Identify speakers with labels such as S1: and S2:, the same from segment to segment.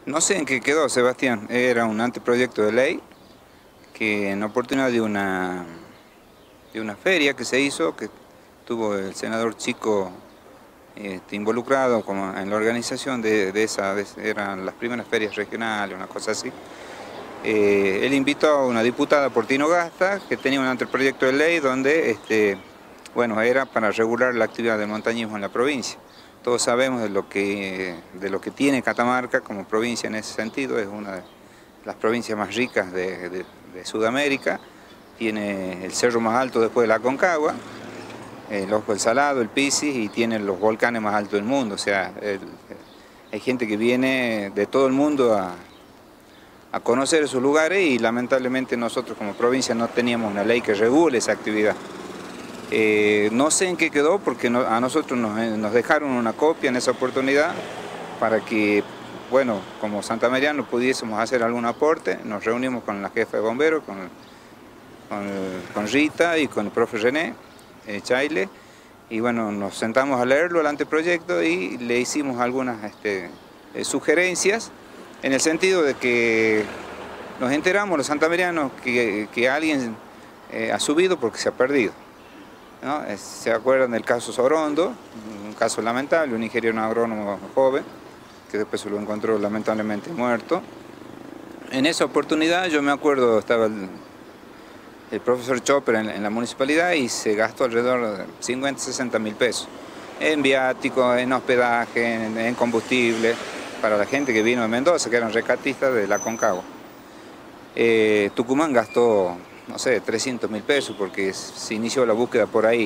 S1: No sé en qué quedó, Sebastián. Era un anteproyecto de ley que en oportunidad de una feria que se hizo, que tuvo el senador Chico involucrado como en la organización eran las primeras ferias regionales, una cosa así. Él invitó a una diputada Portino Gasta, que tenía un anteproyecto de ley donde bueno, era para regular la actividad del montañismo en la provincia. Todos sabemos de lo que tiene Catamarca como provincia en ese sentido. Es una de las provincias más ricas de Sudamérica. Tiene el cerro más alto después de la Aconcagua, el Ojo del Salado, el Pisis, y tiene los volcanes más altos del mundo. O sea, hay gente que viene de todo el mundo a conocer esos lugares, y lamentablemente nosotros como provincia no teníamos una ley que regule esa actividad. No sé en qué quedó, porque a nosotros nos dejaron una copia en esa oportunidad para que, bueno, como santamerianos pudiésemos hacer algún aporte. Nos reunimos con la jefa de bomberos, con Rita y con el profe René Chaile, y bueno, nos sentamos a leerlo, el anteproyecto, y le hicimos algunas sugerencias, en el sentido de que nos enteramos los santamerianos que alguien ha subido porque se ha perdido, ¿no? Se acuerdan del caso Sorondo, un caso lamentable, un ingeniero agrónomo joven que después se lo encontró lamentablemente muerto. En esa oportunidad yo me acuerdo, estaba el profesor Chopper en la municipalidad, y se gastó alrededor de 50, 60 mil pesos en viáticos, en hospedaje, en combustible, para la gente que vino de Mendoza, que eran rescatistas de la Aconcagua. Tucumán gastó, no sé, 300 mil pesos, porque se inició la búsqueda por ahí,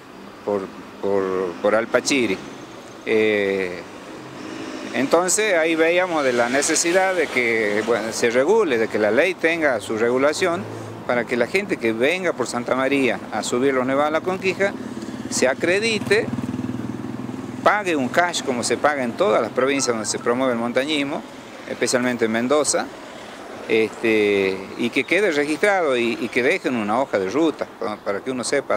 S1: por Alpachiri. Entonces ahí veíamos de la necesidad de que, bueno, se regule, de que la ley tenga su regulación, para que la gente que venga por Santa María a subir los nevados a la Conquija se acredite, pague un cash como se paga en todas las provincias donde se promueve el montañismo, especialmente en Mendoza, y que quede registrado, y que dejen una hoja de ruta para que uno sepa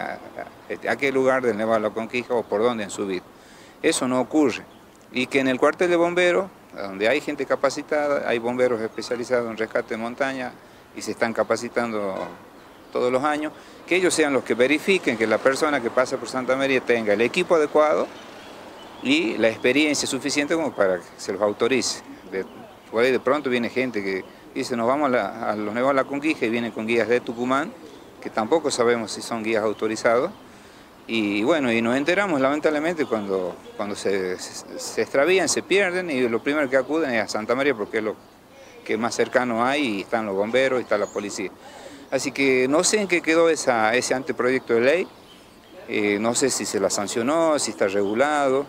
S1: a qué lugar del Nevado de la Conquija o por dónde han subido. Eso no ocurre. Y que en el cuartel de bomberos, donde hay gente capacitada, hay bomberos especializados en rescate de montaña y se están capacitando todos los años, que ellos sean los que verifiquen que la persona que pasa por Santa María tenga el equipo adecuado y la experiencia suficiente como para que se los autorice. Por ahí de pronto viene gente que dice: nos vamos a los Nevados de la Conquija, y vienen con guías de Tucumán, que tampoco sabemos si son guías autorizados. Y bueno, y nos enteramos lamentablemente cuando se extravían, se pierden, y lo primero que acuden es a Santa María, porque es lo que más cercano hay, y están los bomberos y está la policía. Así que no sé en qué quedó ese anteproyecto de ley. No sé si se la sancionó, si está regulado.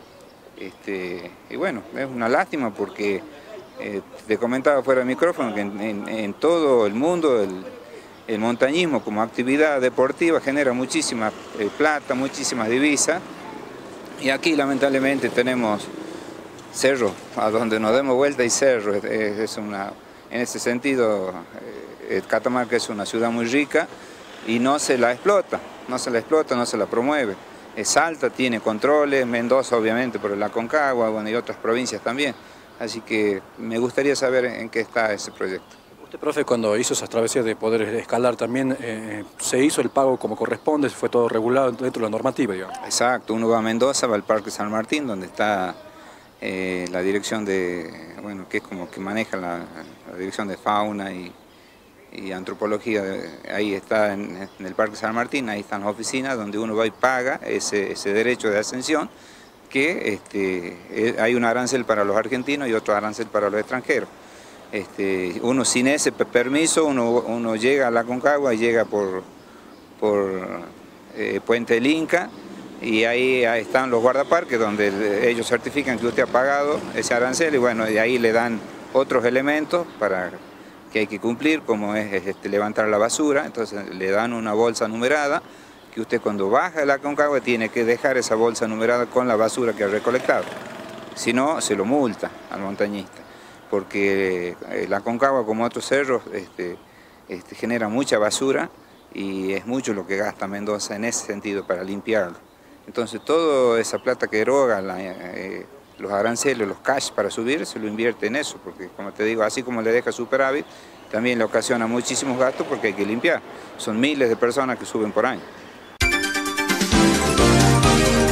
S1: Y bueno, es una lástima, porque te comentaba fuera del micrófono que en todo el mundo el montañismo como actividad deportiva genera muchísima plata, muchísimas divisas, y aquí lamentablemente tenemos cerros, a donde nos demos vuelta y cerro. En ese sentido, Catamarca es una ciudad muy rica y no se la explota, no se la promueve. Salta tiene controles, Mendoza obviamente por la Aconcagua, bueno, y otras provincias también. Así que me gustaría saber en qué está ese proyecto.
S2: Usted, profe, cuando hizo esas travesías de poder escalar también, ¿se hizo el pago como corresponde? ¿Fue todo regulado dentro de la normativa, digamos?
S1: Exacto, uno va a Mendoza, va al Parque San Martín, donde está la dirección bueno, que es como que maneja la dirección de fauna y antropología. Ahí está en el Parque San Martín, ahí están las oficinas donde uno va y paga ese derecho de ascensión, que hay un arancel para los argentinos y otro arancel para los extranjeros. Uno sin ese permiso, uno llega a la Aconcagua y llega por Puente del Inca, y ahí están los guardaparques donde ellos certifican que usted ha pagado ese arancel, y bueno, y ahí le dan otros elementos que hay que cumplir, como es levantar la basura. Entonces le dan una bolsa numerada, que usted cuando baja de la Aconcagua tiene que dejar esa bolsa numerada con la basura que ha recolectado. Si no, se lo multa al montañista, porque la Aconcagua, como otros cerros, genera mucha basura, y es mucho lo que gasta Mendoza en ese sentido para limpiarlo. Entonces toda esa plata que eroga los aranceles, los cash para subir, se lo invierte en eso, porque como te digo, así como le deja superávit, también le ocasiona muchísimos gastos porque hay que limpiar. Son miles de personas que suben por año.